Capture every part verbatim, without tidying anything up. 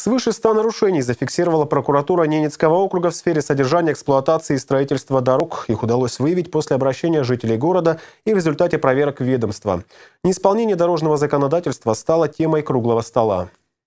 Свыше ста нарушений зафиксировала прокуратура Ненецкого округа в сфере содержания, эксплуатации и строительства дорог. Их удалось выявить после обращения жителей города и в результате проверок ведомства. Неисполнение дорожного законодательства стало темой круглого стола.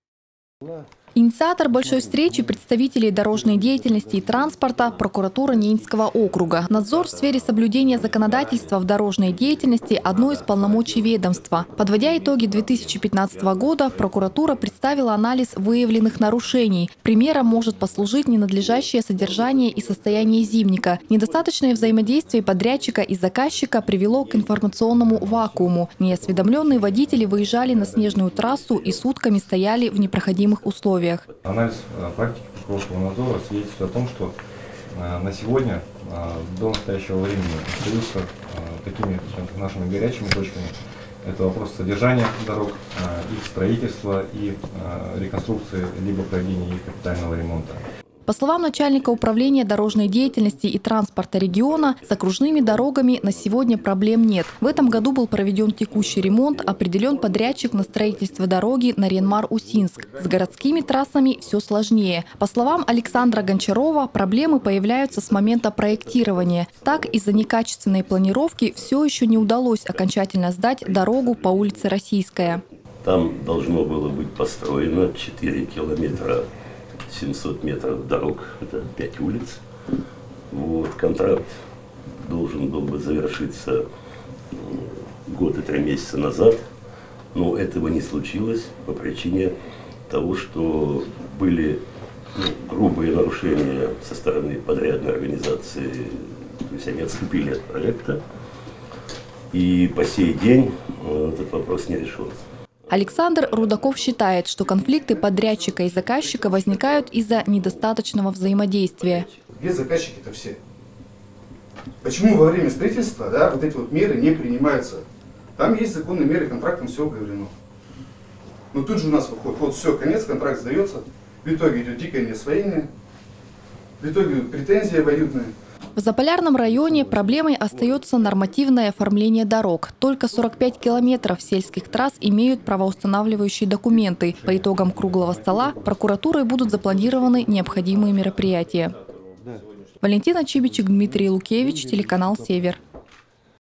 Инициатор большой встречи представителей дорожной деятельности и транспорта – прокуратура Ненецкого округа. Надзор в сфере соблюдения законодательства в дорожной деятельности – одно из полномочий ведомства. Подводя итоги две тысячи пятнадцатого года, прокуратура представила анализ выявленных нарушений. Примером может послужить ненадлежащее содержание и состояние зимника. Недостаточное взаимодействие подрядчика и заказчика привело к информационному вакууму. Неосведомленные водители выезжали на снежную трассу и сутками стояли в непроходимых условиях. Анализ практики прокурорского надзора свидетельствует о том, что на сегодня до настоящего времени остаются такими нашими горячими точками. Это вопрос содержания дорог, их строительства и реконструкции, либо проведения их капитального ремонта. По словам начальника управления дорожной деятельности и транспорта региона, с окружными дорогами на сегодня проблем нет. В этом году был проведен текущий ремонт, определен подрядчик на строительство дороги Нарьян-Мар-Усинск. С городскими трассами все сложнее. По словам Александра Гончарова, проблемы появляются с момента проектирования. Так, из-за некачественной планировки все еще не удалось окончательно сдать дорогу по улице Российская. Там должно было быть построено четыре километра. семьсот метров дорог, это пять улиц. Вот, контракт должен был бы завершиться год и три месяца назад, но этого не случилось по причине того, что были ну, грубые нарушения со стороны подрядной организации, то есть они отступили от проекта, и по сей день этот вопрос не решен. Александр Рудаков считает, что конфликты подрядчика и заказчика возникают из-за недостаточного взаимодействия. Где заказчики-то все? Почему во время строительства да, вот эти вот меры не принимаются? Там есть законные меры, контрактом все оговорено. Но тут же у нас выходит, вот все, конец, контракт сдается, в итоге идет дикое неосвоение, в итоге претензии обоюдные. В Заполярном районе проблемой остается нормативное оформление дорог. Только сорок пять километров сельских трасс имеют правоустанавливающие документы. По итогам круглого стола прокуратурой будут запланированы необходимые мероприятия. Валентина Чибичек, Дмитрий Лукевич, телеканал «Север».